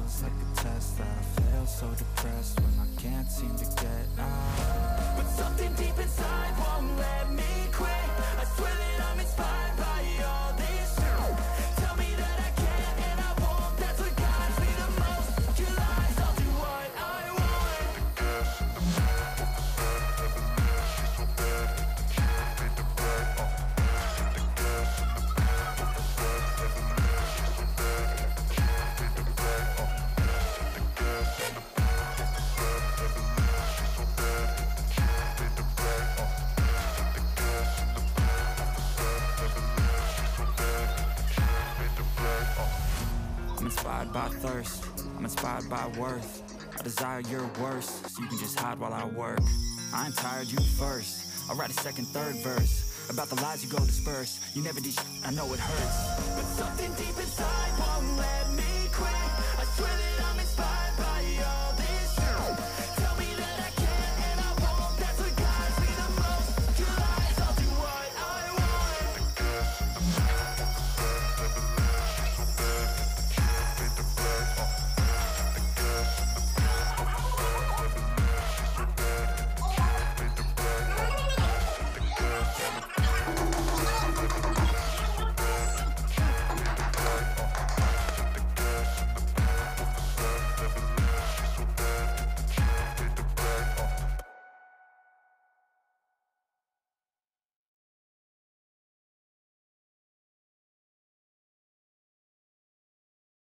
feels like a test that I fail, so depressed when I can't seem to get out. But something deep inside won't let me quit. I swear that I'm inspired by all this shit. Tell me that I can and I won't. That's what guides me the most. Your lies, I'll do what I want. I'm inspired by thirst, I'm inspired by worth. I desire your worst, so you can just hide while I work. I ain't tired, you first. I'll write a second, third verse about the lies you go disperse. You never did shit, I know it hurts. But something deep inside won't let me